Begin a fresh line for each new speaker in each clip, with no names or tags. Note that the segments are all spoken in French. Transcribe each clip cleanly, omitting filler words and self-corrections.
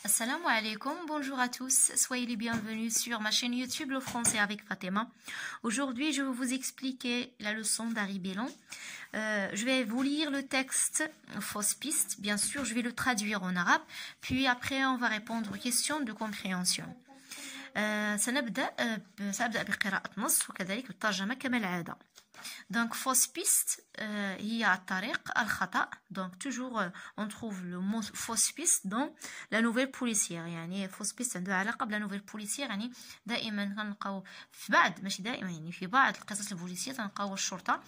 Assalamu alaikum, bonjour à tous, soyez les bienvenus sur ma chaîne YouTube Le Français avec Fatima. Aujourd'hui, je vais vous expliquer la leçon d'Harry Bellon. Je vais vous lire le texte fausse piste, bien sûr, je vais le traduire en arabe, puis après on va répondre aux questions de compréhension. سأبدأ بقراءة نص وكذلك بالترجمة كما العادة. Donc fausse piste هي الطريق الخطأ. Donc toujours on trouve le mot fausse piste dans la nouvelle policière. يعني fausse piste عندها علاقة بلا nouvelle policière. يعني دائما كنلقاو في بعض ماشي دائما يعني في بعض القصص البوليسية تلقاو الشرطة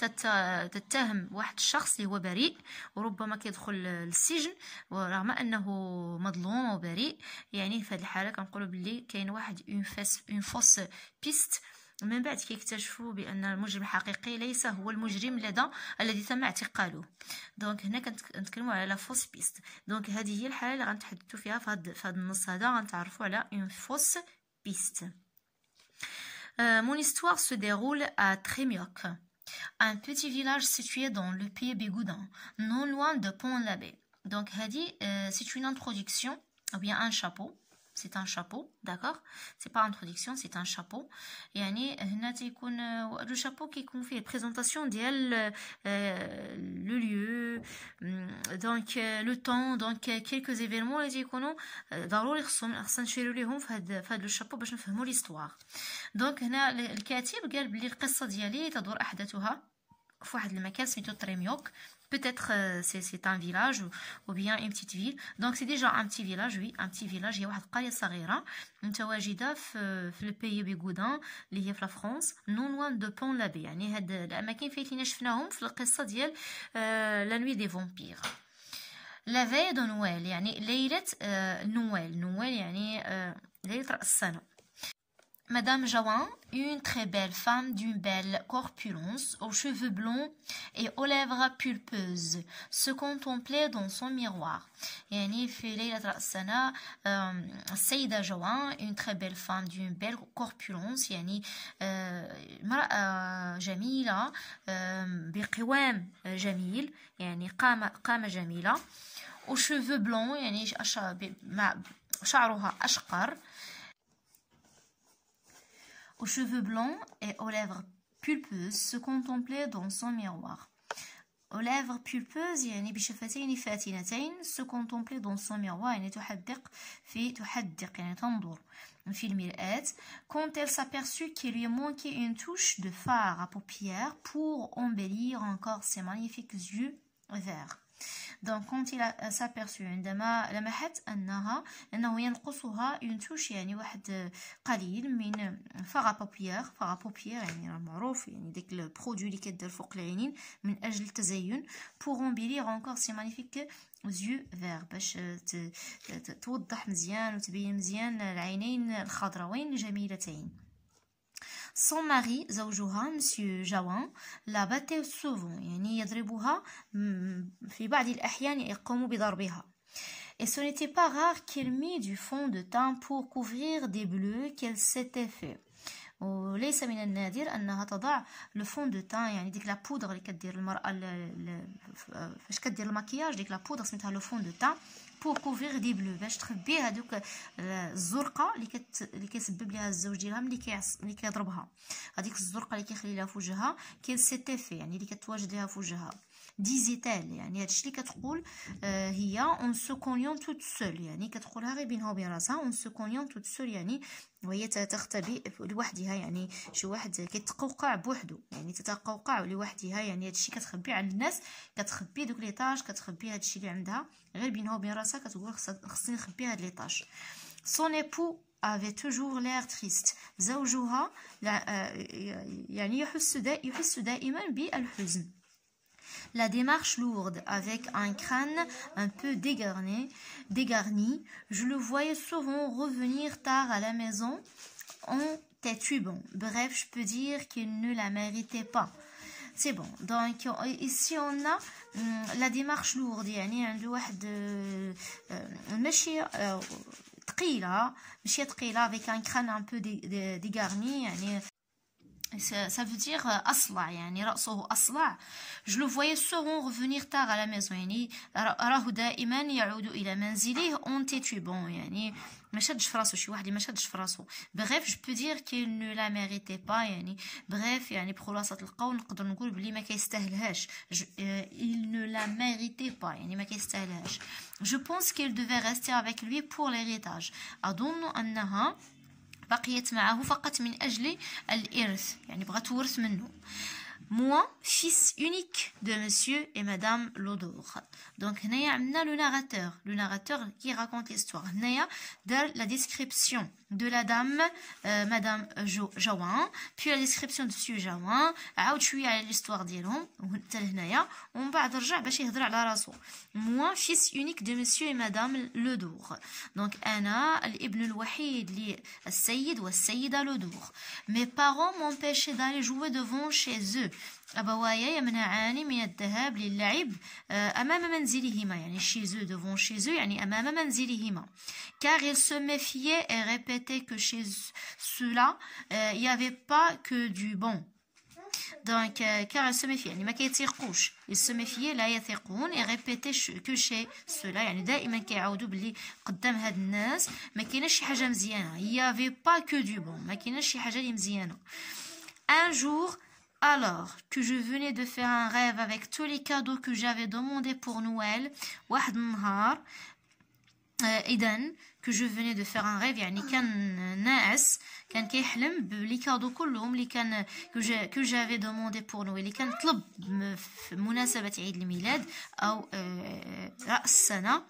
تتهم واحد الشخص اللي هو بريء وربما كيدخل للسجن ورغم انه مظلوم وبريء. يعني في هذه الحالة كنقولوا بلي كاين واحد اون فوس بيست. من بعد كيكتشفوا بان المجرم الحقيقي ليس هو المجرم الذي تم اعتقاله. دونك هنا كنتكلموا على لا فوس بيست. دونك هذه هي الحاله اللي غنتحدثوا فيها في هذا النص هذا. غنتعرفوا على اون فوس بيست. Mon histoire se déroule à Trémioc, un petit village situé dans le pays Bigoudin, non loin de Pont-l'Abbé. Donc c'est une introduction ou bien un chapeau. C'est un chapeau, d'accord? C'est pas introduction, c'est un chapeau. يعني هنا تيكون le chapeau كيكون فيه présentation ديال le lieu, donc le temps, donc quelques événements اللي تيكونوا ضروري خصنا نشيروا ليهم في هذا le chapeau باش نفهموا l'histoire. donc هنا الكاتب قال بلي القصة ديالي تدور أحداثها في واحد المكان سميتو تريميوك. Peut-être c'est un village ou bien une petite ville. Donc c'est déjà un petit village, oui, un petit village. هي واحد القرية صغيرة متواجدة في البي بيغودان اللي هي في فرنسا non loin de Pont-l'Abbé. يعني هاد الأماكن فين شفناهم في القصة ديال لا نوي دي فامبير. لا veille de Noël يعني ليلة نويل يعني ليلة رأس السنة. Madame Jawan, une très belle femme d'une belle corpulence, aux cheveux blonds et aux lèvres pulpeuses, se contemplait dans son miroir. يعني في ليلة رأس السنة السيدة جوان une très belle femme d'une belle corpulence يعني امرأة جميلة بقوام جميل يعني قامة جميلة. aux cheveux blonds يعني شعرها أشقر. aux cheveux blancs et aux lèvres pulpeuses se contemplait dans son miroir. aux lèvres pulpeuses يعني بشفتين فاتنتين se contemplait dans son miroir يعني تحدق يعني تنظر في المرآة. quand elle s'aperçut qu'il lui manquait une touche de fard à paupières pour embellir encore ses magnifiques yeux verts. Donc quand il s'aperçut عندما لمحت أنه ينقصها une touche يعني واحد قليل من فار بوبيير يعني معروف يعني ديك البرودوي اللي كدير فوق العينين من أجل التزين pour embellir encore ses magnifiques yeux verts باش توضح مزيان وتبين مزيان العينين الخضراوين جميلتين. Son mari زوجها مسيو جوان لا باتي سوفون يعني يضربها في بعض الأحيان يقوم بضربها. Et ce n'était pas rare qu'elle mit du fond de teint pour couvrir des bleus qu'elle s'était fait. وليس من النادر أنها تضع لو فون دو تان يعني ديك لا بودر اللي كدير المرأة فاش كدير المكياج ديك لا بودر سميتها لو فون دو تان pour couvrir des bleus باش تخبي هذوك الزرقاء اللي كيسبب ليها الزوج ديالها ملي كيضربها. هذيك الزرقاء اللي كيخلي لها في وجهها كيل سيتي في يعني اللي كتواجد لها في وجهها. ديزيتال يعني هادشي اللي كتقول هي اون سو كونيون توت سول يعني كتقولها غير بينها وبين راسها اون سو كونيون توت سول يعني وهي تختبئ لوحدها يعني شي واحد كيتقوقع بوحدو يعني تتقوقع لوحدها يعني هادشي كتخبي على الناس كتخبي دوك لي طاج كتخبي هادشي اللي عندها غير بينها وبين راسها كتقول خصني نخبي هاد لي طاج. son époux avait toujours l'air triste. زوجها يعني يحس دائما بالحزن. La démarche lourde, avec un crâne un peu dégarni, je le voyais souvent revenir tard à la maison en têtubant. Bref, je peux dire qu'il ne la méritait pas. C'est bon. Donc ici on a la démarche lourde, يعني عنده واحد ماشية ثقيلة avec un crâne un peu dégarni يعني Ça veut dire أصلع يعني رأسه أصلع. Je le voyais souvent revenir tard à la maison يعني أراه دائما يعود إلى منزله en titubant يعني ما شدش في راسو شي واحد اللي ما شدش في راسو. Bref, je peux dire qu'il ne la méritait pas يعني bref يعني بخلاصة القول نقدر نقول بلي ما كيستاهلهاش. Il ne la méritait pas يعني ما كيستاهلهاش. Je pense qu'il devait rester avec lui pour l'héritage. أظن أنها بقيت معه فقط من أجل الإرث يعني بغات تورث منه. Moi, fils unique de monsieur et madame Lodore. Donc, هنايا عندنا le narrateur qui raconte l'histoire. هنايا دار la description de la dame madame Jawan, puis la description de monsieur Jawan, عاود شوية على l'histoire ديالهم حتى لهنايا ومن بعد رجع باش يهضر على راسو. Moi, fils unique de monsieur et madame Lodore. Donc, أنا الابن الوحيد للسيد والسيدة لودور. Mes parents m'empêchaient d'aller jouer devant chez eux. أبوايا يمنعاني من الذهاب للعب أمام منزلهما يعني chez eux devant chez eux يعني أمام منزلهما. Car ils se méfiaient et répétaient que chez ceux-là il n'y avait pas que du bon. Donc car ils se méfiaient يعني ما كيتيقوش. ils se méfiaient لا يثقون et répétaient que chez ceux-là يعني دائما كيعاودوا باللي قدام هاد الناس ما كايناش شي حاجة مزيانة. il n'y avait pas que du bon ما كايناش شي حاجة اللي مزيانة. Un jour alors que je venais de faire un rêve avec tous les cadeaux que j'avais demandé pour Noël, واحد النهار إذن que je venais de faire un rêve يعني كان ناعس كان كيحلم بلي كادو كلهم اللي كان que j'avais demandé pour Noël اللي كان طلب في مناسبة عيد الميلاد أو رأس السنة.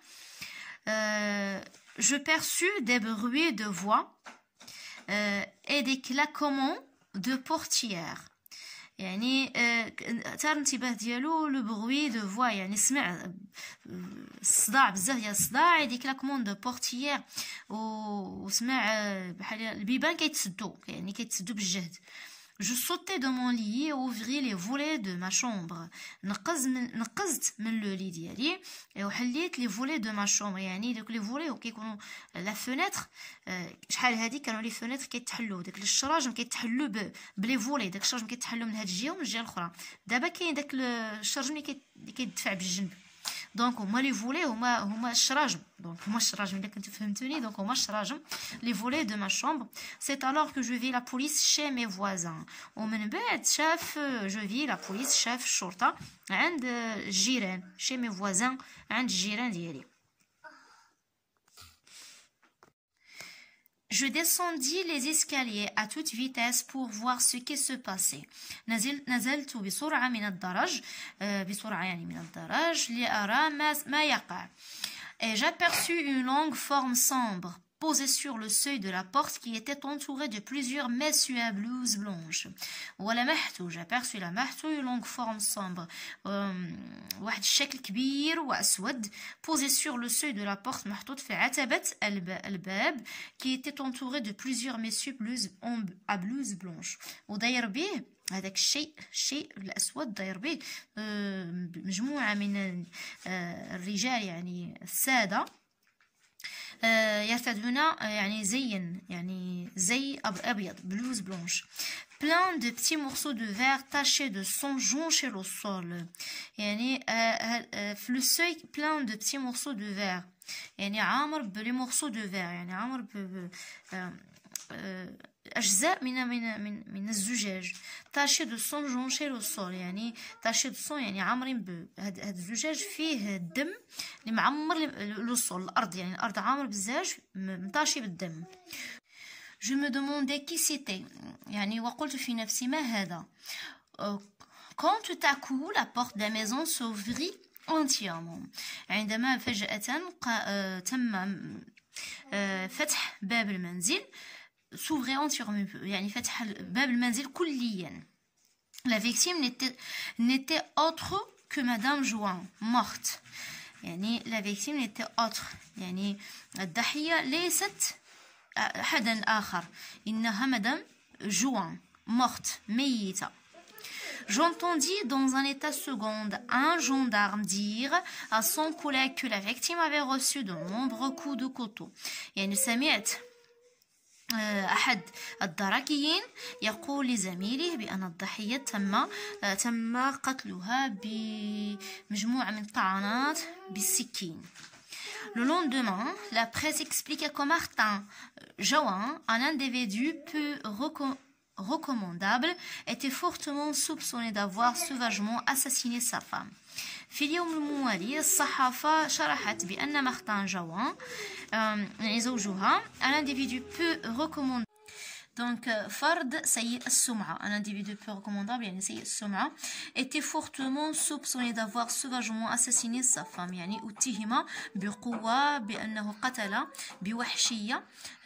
Je perçus des bruits de voix et des claquements de portières. يعني ثار الانتباه ديالو لو بروي دو فوا يعني سمع الصداع بزاف ديال الصداع ديك لاكمون دو بورتيير وسمع بحال البيبان كيتسدوا يعني كيتسدوا بالجهد. Je sautais de mon lit et ouvris les volets de ma chambre. نقزت من لو لي ديالي وحليت لي فولي دو ما شومبر يعني دوك لي فولي وكيكونوا لا فونيتر شحال هادي كانوا لي فونيتر كيتحلوا داك الشراجم كيتحلوا بلي فولي داك الشراجم كيتحلوا من هاد الجهه ومن الجهه الاخرى. دابا كاين داك الشراجم اللي كيدفع بالجنب دونك هما لي فولي هما الشراجم دونك هما الشراجم الا كنتو فهمتوني دونك هما الشراجم لي فولي دو ما شومبر. C'est alors que je vis la police chez mes voisins. ومن بعد je vis la police شاف الشرطه عند الجيران chez mes voisins عند الجيران ديالي. Je descendis les escaliers à toute vitesse pour voir ce qui se passait. نزلت بسرعة من الدرج بسرعة يعني من الدرج لأرى ما يقع. Et j'aperçus une longue forme sombre posée sur le seuil de la porte qui était entourée de plusieurs messieurs à blouse blanche. j'aperçus une longue forme sombre واحد الشكل كبير وأسود posé sur le seuil de la porte محطوط في عتبة الباب qui était entouré de plusieurs messieurs à blouse blanche. وداير به هذاك الشيء الأسود داير به مجموعة من الرجال يعني السادة يرتدون يعني زي أبيض بلوز بلونش. plein de petits morceaux de verre tachés de sang jonchaient le sol. يعني في le seuil plein de petits morceaux de verre يعني عامر بلي morceaux de verre يعني عامر أجزاء من الزجاج. تاشي دو سون جونشي لو سول يعني تاشي دو سون يعني عامرين بهاد الزجاج فيه الدم اللي معمر لو سول الأرض يعني الأرض عامر بزاف مطاشي بالدم. Je me demandais qui c'était يعني وقلت في نفسي ما هذا. Quand tout à coup la porte de la maison s'ouvrit entièrement. عندما فجأة تم فتح باب المنزل s'ouvrait entièrement يعني فتح باب المنزل كليا. La victime n'était autre que Madame Jouan morte. يعني la victime n'était autre يعني الضحية ليست أحدا آخر إنها Madame Jouan morte ميتة. J'entendis dans un état second un gendarme dire à son collègue que la victime avait reçu de nombreux coups de couteau. يعني سمعت أحد الدركيين يقول لزميله بأن الضحية تم قتلها بمجموعة من الطعنات بالسكين. Le lendemain, la presse explique que Martin Johan, un individu peu recommandable, était fortement soupçonné d'avoir sauvagement assassiné sa femme. في اليوم الموالي الصحافة شرحت بأن مارتان جوان زوجها un individu peu recommandable. Donc, فرد سيء السمعة, un individu peu recommandable, يعني سيء السمعة, était fortement soupçonné d'avoir sauvagement assassiné sa femme, يعني اتهم بقوة بأنه قتل بوحشية,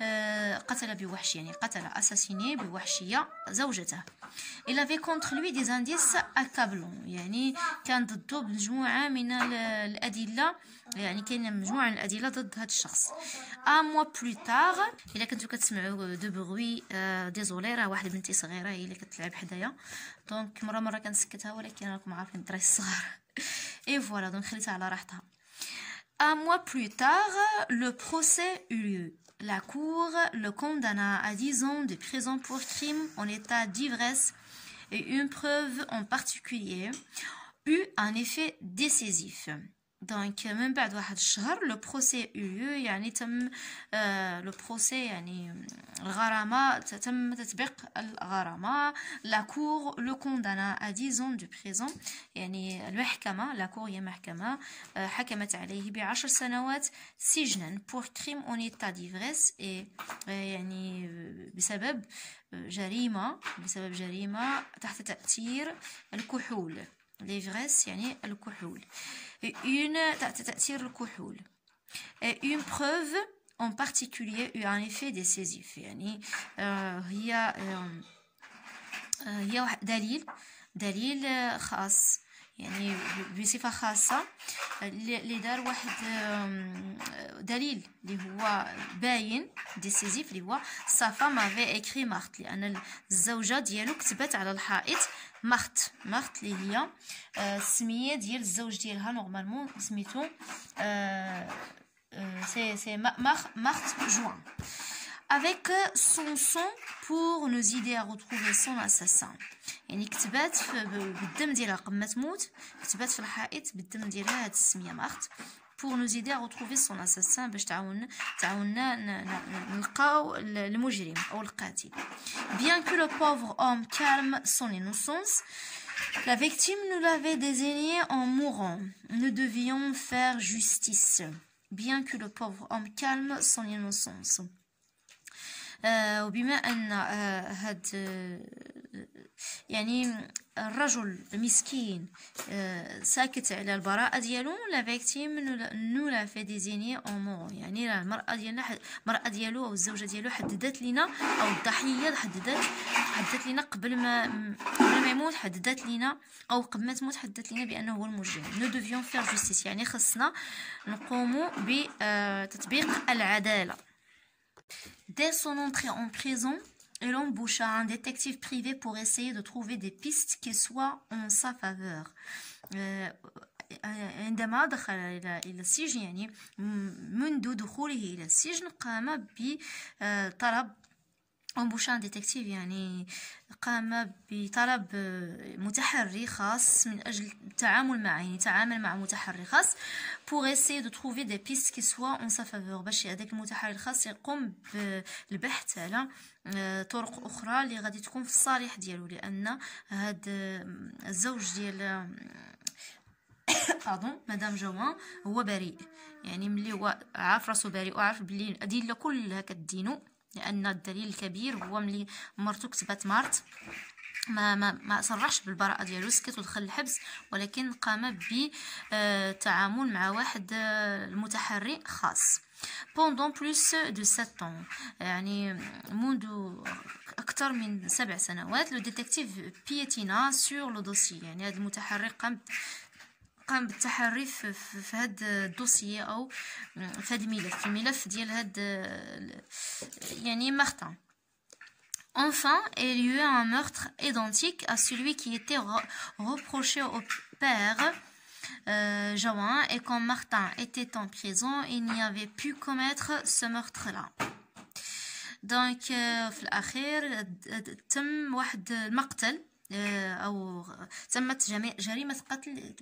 يعني قتل assassiné بوحشية زوجته. Il avait contre lui des indices accablants, يعني كان ضده مجموعة من الأدلة, يعني كاين مجموعة من الأدلة ضد هذا الشخص. Un mois plus tard, إلا كنتو كتسمعوا دو بروي ديزولي, راه واحد بنتي صغيرة هي اللي كتلعب حدايا, دونك مرة كنسكتها, ولكن راكم عارفين الدراري الصغار. Et voilà, donc خليتها على راحتها. Un mois plus tard, le procès eut lieu. La cour le condamna à 10 ans de prison pour crime en état d'ivresse et une preuve en particulier eut un effet décisif. Donc من بعد واحد الشهر le procès eut lieu, يعني تم le procès, يعني الغرامة, تم تطبيق الغرامة. La cour le condamna à 10 ans de prison, يعني المحكمة, la cour هي محكمة, حكمت عليه ب10 سنوات سجنا pour crime en état d'ivresse, يعني بسبب جريمة تحت تأثير الكحول. l'ivresse يعني الكحول. تحت تأثير الكحول. Une preuve en particulier eut un effet décisif, يعني هي واحد دليل خاص, يعني بصفة خاصة اللي دار واحد دليل اللي هو باين décisif, اللي هو sa femme avait écrit Marthe, لأن الزوجة ديالو كتبت على الحائط Marthe اللي هي السمية ديال الزوج ديالها, نورمالمون سميتو c'est Marthe Johan. Avec son sang pour nous aider à retrouver son assassin, يعني كتبات بالدم ديالها قبل ما تموت, كتبات في الحائط بالدم ديالها هاد السمية مارت pour nous aider à retrouver son assassin, باش تعاوننا نلقاو المجرم أو القاتل. Bien que le pauvre homme calme son innocence, la victime nous l'avait désigné en mourant. Nous devions faire justice. Bien que le pauvre homme calme son innocence. وبما أن هاد يعني الرجل المسكين ساكت على البراءة ديالو, لا فيكتيم نو لا في ديزيني اون مور, يعني المرأة ديالو أو الزوجة ديالو حددت لنا, أو الضحية حددت لنا قبل ما يموت, حددت لنا أو قبل ما تموت حددت لنا بأنه هو المجرم. نو ديفيون فير جوستيس, يعني خصنا نقوموا بتطبيق العدالة. Dès son entrée en prison, il embaucha un détective privé pour essayer de trouver des pistes qui soient en sa faveur. عندما دخل إلى السجن, يعني منذ دخوله إلى السجن, قام بطلب embaucher un détective, يعني قام بطلب متحري خاص من أجل التعامل معه, يعني تعامل مع متحري خاص pour essayer de trouver des pistes qui soient en sa faveur, باش هذاك المتحري الخاص يقوم بالبحث على طرق أخرى اللي غادي تكون في الصالح ديالو, لأن هاد الزوج ديال مدام جوان هو بريء, يعني ملي هو عارف راسو بريء وعارف بلي الأدلة كلها كدينو, لأن الدليل الكبير هو ملي مرتو كتبات مارت ما صرحش بالبراءة ديالو, سكت ودخل الحبس, ولكن قام بالتعامل مع واحد المتحري خاص. pendant plus de 7 ans, يعني منذ أكثر من 7 سنوات, le détective piétina sur le dossier, يعني هذا المتحري قام بالتحري في هاد الدوسية أو في هاد الملف ديال هاد يعني مارتن. Enfin, il y eut un meurtre identique à celui qui était reproché au père Johan, et quand Martin était en prison, il n'y avait pu commettre ce meurtre-là. دونك في الأخير تم واحد المقتل أو تمت جريمة قتل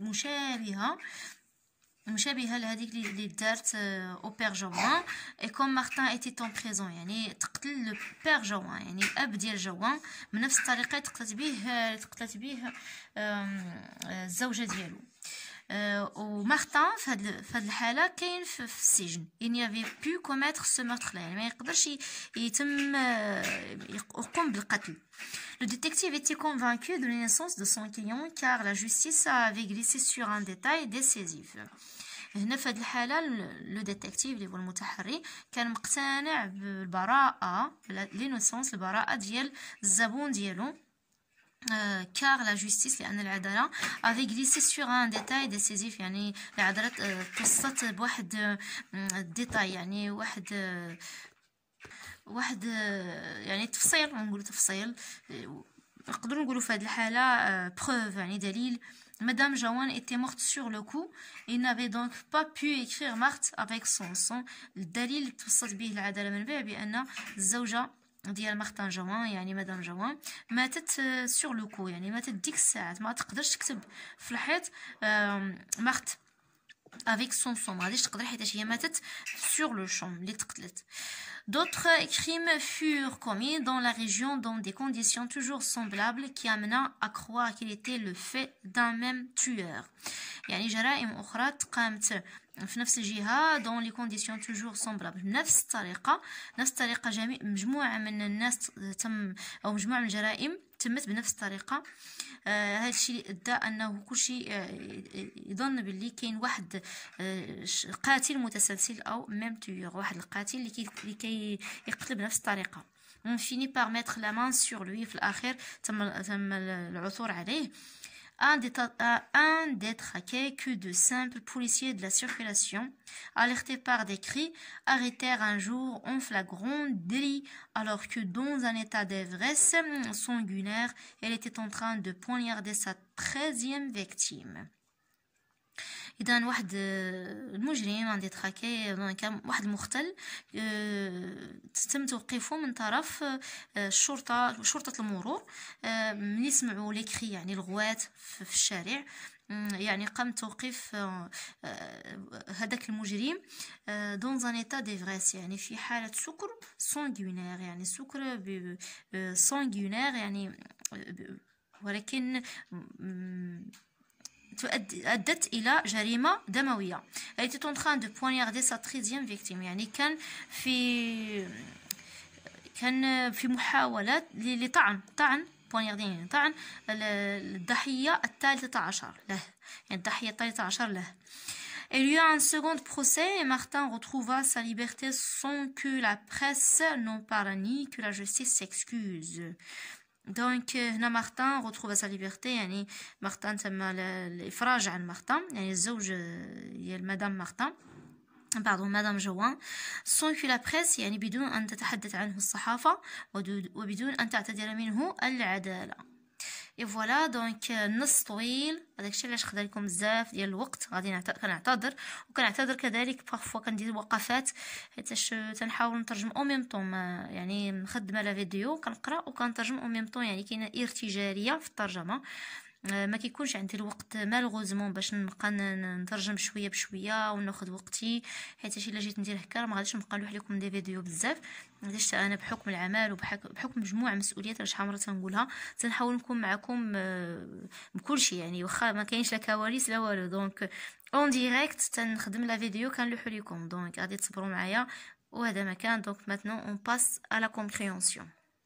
مشابهة لهذيك اللي دارت او بير جوان. اي كوم مارتان ايتي طون بريزون، يعني تقتل لو بير جوان، يعني الاب ديال جوان بنفس الطريقه تقتلت به الزوجه ديالو. ومارتان في هاد الحاله كاين في السجن، il n'y avait pu commettre ce meurtre là، يعني ما يقدرش يتم يقوم بالقتل. Le détective était convaincu de l'innocence de son client car la justice avait glissé sur un détail décisif. هنا في هذه الحاله لو ديتيكتيف اللي هو المتحري كان مقتنع بالبراءه، لينوسونس، البراءه ديال الزبون ديالو، كار لا جوستيس، لان العداله افي غليسي سور ان ديتاي ديسيزيف، يعني العداله توصلت بواحد ديتاي، يعني واحد يعني تفصيل، نقولوا تفصيل، نقدروا نقولوا في هذه الحاله بروف، يعني دليل. Madame Jawan était morte sur le coup. Il n'avait donc pas pu écrire Marthe avec son sang. الدليل توصلت به العدالة من بعد بأن الزوجة ديال مارتان جوان، يعني مدام جوان، ماتت سور لو كو، يعني ماتت ديك الساعات، ما تقدرش تكتب في الحيط مارت avec son sang، ما غاديش تقدر حيت هي ماتت sur le champ اللي تقتلت. D'autres crimes furent commis dans la région dans des conditions toujours semblables qui amena à croire qu'il était le fait d'un même tueur. يعني جرائم أخرى تقامت في نفس الجهة dans les conditions toujours semblables، نفس الطريقة مجموعة من الناس أو مجموعة من الجرائم تمت بنفس الطريقة. هذا الشيء ادى انه كلشي يظن باللي كاين واحد قاتل متسلسل او ميم تيور، واحد القاتل اللي كي يقتل بنفس الطريقه. on finit par mettre la main sur lui. في الاخير تم العثور عليه. Un détraqué que de simples policiers de la circulation, alertés par des cris, arrêtèrent un jour en flagrant délit alors que dans un état d'ivresse sanguinaire, elle était en train de poignarder sa 13e victime. إذا واحد المجرم عندي تراكي، كان واحد المختل تم توقيفه من طرف شرطة المرور ملي سمعوا لي كري، يعني الغوات في الشارع، يعني قام توقيف هذاك المجرم دون ان ايتا ديفريس، يعني في حالة سكر سانغينير، يعني سكر سانغينير، يعني ولكن أدت إلى جريمة دموية. Elle était en train de poignarder sa 13e victime، يعني كان في محاولة لطعن poignarding، طعن الضحية الثالثة عشر له، يعني الضحية الثالثة عشر له. Il y a un second procès et Martin retrouva sa liberté sans que la presse n'en parle ni que la justice s'excuse. دونك هنا مارتان retrouve sa liberté، يعني مارتان تم الإفراج عن مارتان، يعني الزوج ديال مدام مارتان مدام جوان، sans que la presse، يعني بدون أن تتحدث عنه الصحافة وبدون أن تعتذر منه العدالة. اي فوالا دونك النص طويل، هذاك الشيء علاش خد لكم بزاف ديال الوقت، غادي كنعتذر، وكنعتذر كذلك بارفوا كندير وقفات حيتاش تنحاول نترجم او ميم طون، يعني مخدمه لا فيديو كنقرا وكنترجم او ميم طون، يعني كاينه ارتجاليه في الترجمه، ما كيكونش عندي الوقت مالغوزمون باش نبقى نترجم شويه بشويه وناخذ وقتي، حيت الا جيت ندير هكا ما غاديش نبقى نلوح لكم دي فيديو بزاف، علاش انا بحكم العمل وبحكم مجموعه مسؤوليات شحال مره تنقولها تنحاول نكون معكم بكل شيء، يعني واخا ما كاينش لا كواليس لا والو، دونك اون ديريكت تنخدم لا فيديو كنلوح لكم، دونك غادي تصبروا معايا وهذا ما كان. دونك ماتنون اون باس ا لا كومبريهنسيون.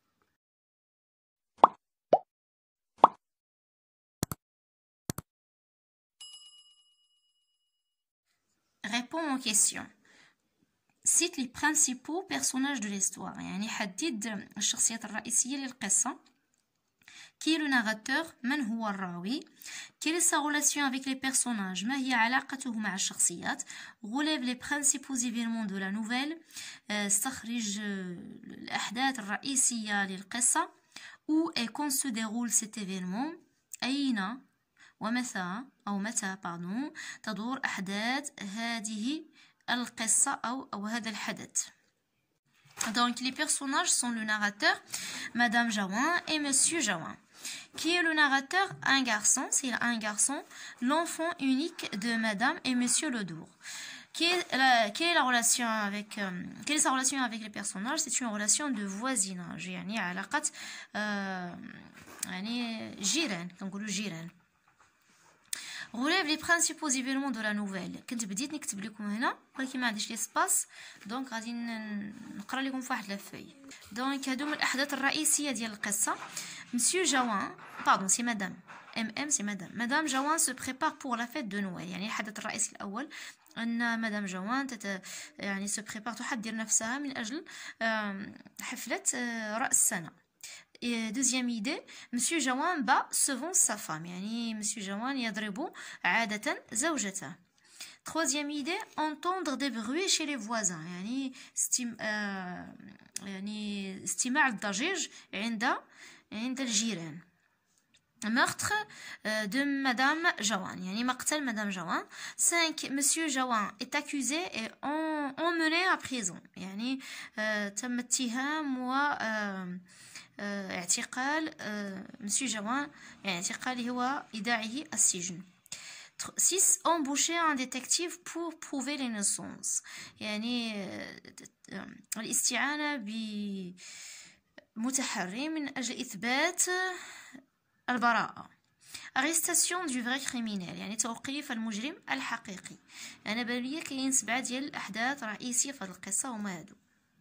Réponds aux questions. Cite les principaux personnages de l'histoire، يعني حدد الشخصيات الرئيسية للقصة. Qui est le narrateur؟ من هو الراوي؟ Quelle est sa relation avec les personnages؟ ما هي علاقته مع الشخصيات؟ Relève les principaux événements de la nouvelle. استخرج الأحداث الرئيسية للقصة. Où et quand se déroule cet événement؟ أين ومتى تدور أحداث هذه القصة أو هذا الحدث. Donc, les personnages sont le narrateur, Madame Jawan et Monsieur Jawan. Qui est le narrateur? Un garçon, c'est un garçon, l'enfant unique de Madame et Monsieur Ledour. Quelle est sa relation avec les personnages? C'est une relation de voisinage, يعني علاقة يعني جيران، كنقولوا جيران. Relève les principaux événements de la nouvelle. كنت بديت نكتب لكم هنا ولكن ما عنديش لي سباس، دونك غادي نقرا لكم في واحد لافوي. دونك هادو من الاحداث الرئيسيه ديال القصه. مسيو جوان سي مدام سي مدام جوان se prépare pour la fête de Noël. يعني الحدث الرئيسي الاول ان مدام جوان يعني se prépare تحضر نفسها من اجل حفله راس السنه. Deuxième idée, Monsieur Jawan bat souvent sa femme. يعني Monsieur Jawan يضرب عادة زوجته. Troisième idée, entendre des bruits chez les voisins. يعني استماع الضجيج عند الجيران. Meurtre de Madame Jawan. يعني مقتل Madame Jawan. 5. Monsieur Jawan est accusé et emmené à prison. يعني تم اتهام و اعتقال مسيو جوان، يعني اعتقاله هو إيداعه السجن. 6. Embaucher un détective pour prouver l'innocence. يعني الاستعانة بمتحري من أجل إثبات البراءة. Arrestation du vrai criminel. يعني توقيف المجرم الحقيقي. أنا بالي كاين 7 ديال الأحداث رئيسية في هذه القصة هما هادو.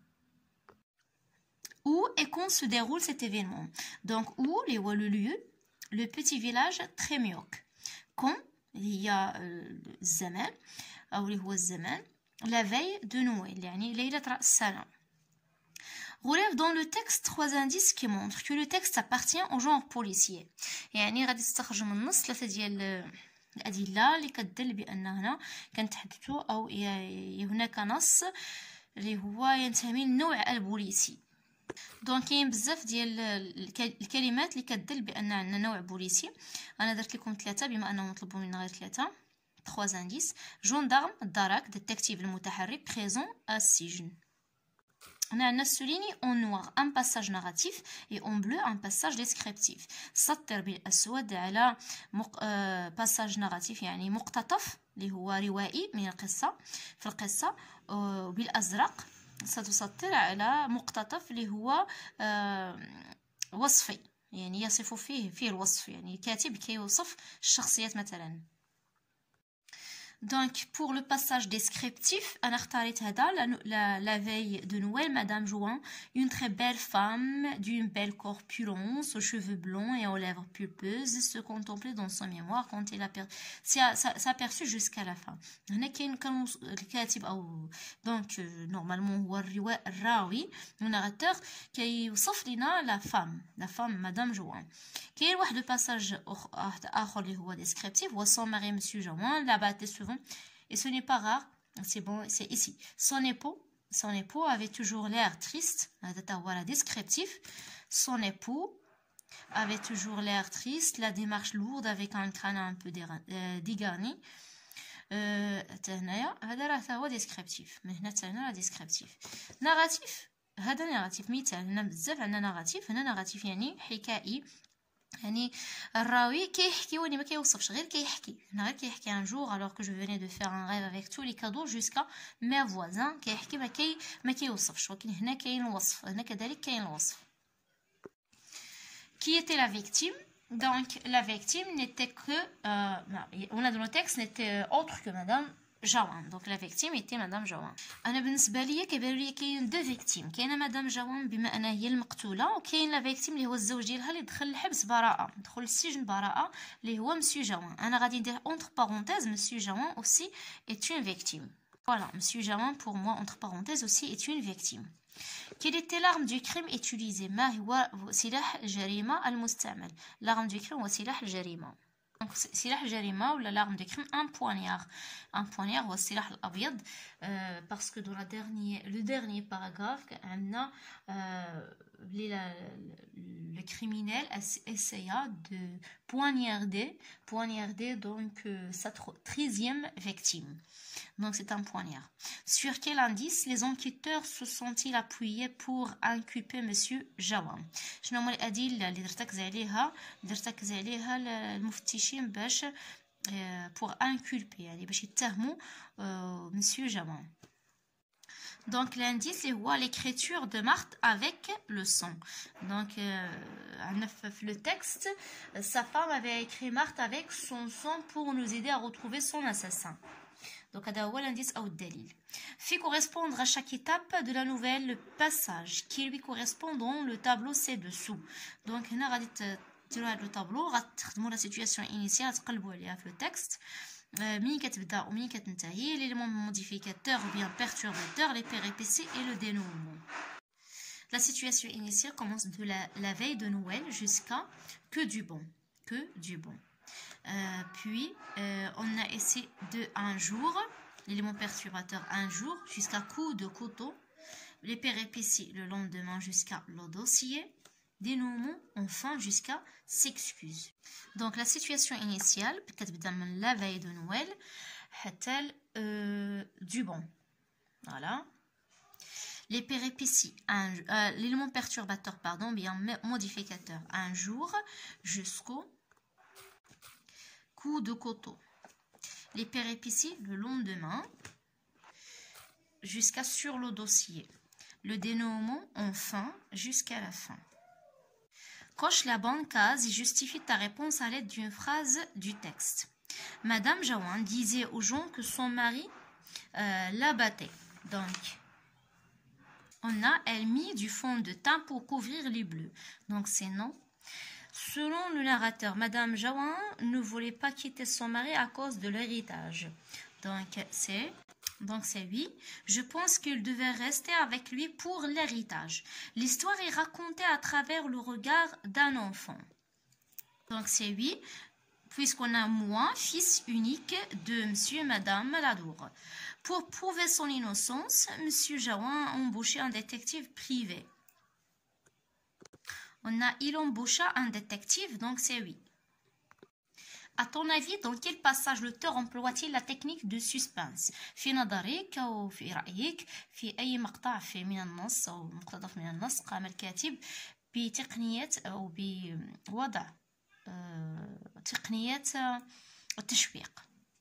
Où et quand se déroule cet événement? Donc, où, le lieu, le petit village Trémioc. Quand, il y a الزمان أو اللي هو الزمان la veille de Noël, يعني ليلة رأس السنة. Relève dans le texte 3 indices qui montrent que le texte appartient au genre policier. يعني غادي تستخرج من النص 3 ديال الأدلة اللي كتدل بأن هنا كنتحدثوا أو هناك نص اللي هو ينتمي للنوع البوليسي. دونك كاين بزاف ديال الكلمات اللي كتدل بان عندنا نوع بوليسي. انا درت لكم 3 بما انهم طلبوا منا غير 3 انديس. جوندارم الدرك، ديتكتيف المتحرك، بريزون السجن. هنا عندنا سوليني اون نوار ان باساج ناراتيف اي اون بلو ان باساج ديسكريبتيف. سطر بالاسود على باساج ناراتيف يعني مقتطف اللي هو روائي من القصه في القصه، بالازرق ستسطر على مقتطف اللي هو وصفي، يعني يصف فيه الوصف، يعني الكاتب كيوصف الشخصيات مثلا. Donc pour le passage descriptif, أنا اختاريت هذا la veille de Noël, Madame Jawan, une très belle femme d'une belle corpulence, aux cheveux blonds et aux lèvres pulpeuses, se contemplait dans son mémoire quand il s'aperçut jusqu'à la fin. هنا كاين الكاتب أو donc normalement هو الراوي الناراتور كيوصف لنا la femme Madame Jawan. كاين واحد الباساج آخر اللي هو descriptif, هو son mari Monsieur Jawan la battait souvent. Et ce n'est pas rare, c'est bon, c'est ici. Son époux avait toujours l'air triste, voilà descriptif. Son époux avait toujours l'air triste, la démarche lourde avec un crâne un peu dégarni. هذا راه هو descriptif. mais هنا تاعنا descriptif. narratif هذا narratif مثال. هنا بزاف عندنا narratif. هنا narratif يعني حكائي، يعني الراوي كيحكي ولي ما كيوصفش، غير كيحكي. هنا غير كيحكي un jour alors que je venais de faire un rêve avec tous les cadeaux jusqu'à mes voisins. كيحكي ما كيوصفش، ولكن هنا كاين الوصف. هنا كذلك كاين الوصف. Qui était la victime? Donc la victime n'était que on a dans le texte n'était autre que Madame Jawan. Donc la victime était Madame Jawan. انا بالنسبه ليا كيبان لي كاين 2 فيكتيم. كاينه مدام جوان بما انها هي المقتوله، وكاين لا فيكتيم اللي هو الزوج ديالها اللي دخل الحبس براءه، دخل السجن براءه، اللي هو مسيو جوان. انا غادي ندير entre parenthèses مسيو جوان aussi est une victime. Voilà, monsieur Jawan pour moi entre parenthèses aussi est une victime. Quelle était l'arme du crime utilisée? ما هو سلاح الجريمه المستعمل؟ l'arme du crime هو سلاح الجريمه. Donc سلاح الجريمة ولا l'arme de crime un poignard. Un poignard هو السلاح الأبيض parce que dans le dernier paragraphe عندنا le criminel essaya de poignarder donc sa 13e victime. Donc c'est un poignard. Sur quel indice les enquêteurs se sont-ils appuyés pour inculper monsieur Jawan؟ شنو هما الأدلة اللي ارتكز عليها المفتشين باش pour inculper يعني باش يتهموا monsieur Jawan. Donc l'indice c'est l'écriture de Marthe avec le sang. Donc le texte, sa femme avait écrit Marthe avec son sang pour nous aider à retrouver son assassin. Donc هذا هو l'indice أو الدليل. Fait correspondre à chaque étape de la nouvelle le passage qui lui correspond dans le tableau ci-dessous. Donc هنا غادي تديروا هذا الطابلو غتخدموا la situation initiale تقلبوا عليها في le texte. مين كتبدا ومين كتنتهي l'élément modificateur ou bien perturbateur, les péripéties et le dénouement. La situation initiale commence de la veille de Noël jusqu'à que du bon. Puis on a essayé de un jour, l'élément perturbateur un jour jusqu'à coup de couteau, les péripéties le lendemain jusqu'à le dossier, dénouement enfin jusqu'à s'excuse. Donc la situation initiale كتبدا من la veille de Noël حتى du bon. Voilà. Les péripéties, l'élément perturbateur, bien modificateur, un jour jusqu'au coup de couteau. Les péripéties le lendemain jusqu'à sur le dossier. Le dénouement enfin jusqu'à la fin. Coche la bonne case et justifie ta réponse à l'aide d'une phrase du texte. Madame Jawan disait aux gens que son mari la battait. Donc, elle mit du fond de teint pour couvrir les bleus. Donc, c'est non. Selon le narrateur, Madame Jawan ne voulait pas quitter son mari à cause de l'héritage. Donc c'est oui. Je pense qu'il devait rester avec lui pour l'héritage. L'histoire est racontée à travers le regard d'un enfant. Donc c'est oui, puisqu'on a moi, fils unique de monsieur et madame Ladour. Pour prouver son innocence, monsieur Jawan a embauché un détective privé. Il embaucha un détective, donc c'est oui. À ton avis, dans quel passage l'auteur emploie-t-il la technique de suspense؟ في نظرك أو في رأيك في أي مقطع من النص أو مقتطف من النص قام الكاتب بتقنية أو بوضع تقنية التشويق؟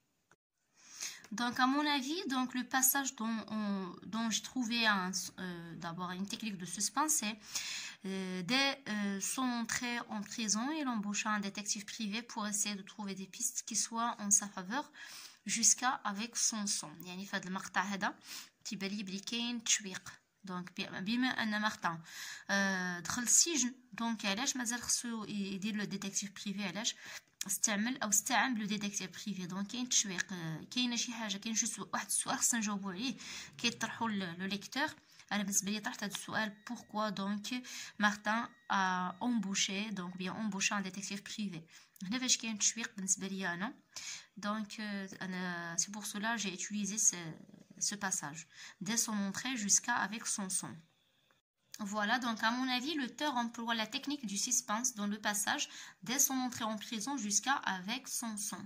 Donc à mon avis, donc le passage dont j'ai trouvé d'abord une technique de suspense, c'est dès son entrée en prison, il embaucha un détective privé pour essayer de trouver des pistes qui soient en sa faveur jusqu'à avec son son. يعني في هذا المقطع هذا تيبان لي بلي كاين تشويق. دونك بما ان مارتن دخل السجن دونك علاش مازال خصو يدير لو ديتيكتيف بريفي علاش استعمل لو ديتيكتيف بريفي. دونك كاين تشويق كاينه شي حاجه كاين شي واحد السؤال خصنا نجاوبو عليه كيطرحوا لو ليكتور. انا بالنسبه لي طرحت هذا السؤال pourquoi donc Martin a embauché donc bien embauché un détective privé. هنا فاش كاين تشويق بالنسبه لي انا donc انا c'est pour cela j'ai utilisé ce passage dès son entrée jusqu'à avec son son. Voilà, donc à mon avis, l'auteur emploie la technique du suspense dans le passage dès son entrée en prison jusqu'à avec son son.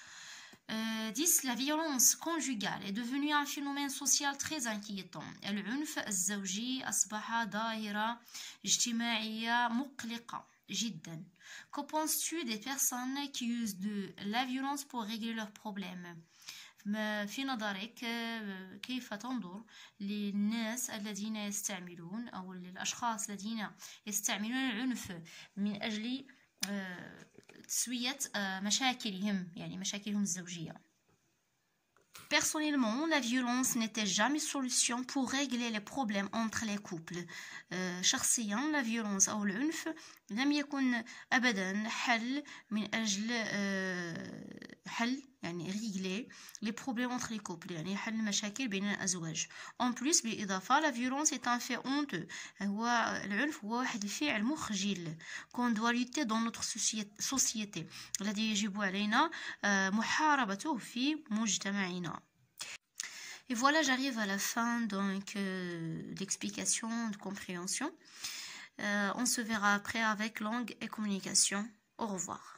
10. La violence conjugale est devenue un phénomène social très inquiétant. العنف الزوجي أصبح ظاهرة اجتماعية مقلقة جدا. Que penses-tu des personnes qui usent de la violence pour régler leurs problèmes؟ في نظرك كيف تنظر للناس الذين يستعملون أو الأشخاص الذين يستعملون العنف من أجل تسوية مشاكلهم يعني مشاكلهم الزوجية؟ Personnellement, la violence n'était jamais solution pour régler les problèmes entre les couples. شخصيا la violence أو العنف لم يكن أبدا حل من أجل حل يعني régler les problèmes entre les couples يعني حل المشاكل بين الأزواج. En plus بالإضافة la violence est un fait honteux. هو العنف هو واحد الفعل مخجل qu'on doit lutter dans notre société الذي يجب علينا محاربته في مجتمعنا. Et voilà, j'arrive à la fin donc d'explication, de compréhension. On se verra après avec langue et communication. Au revoir.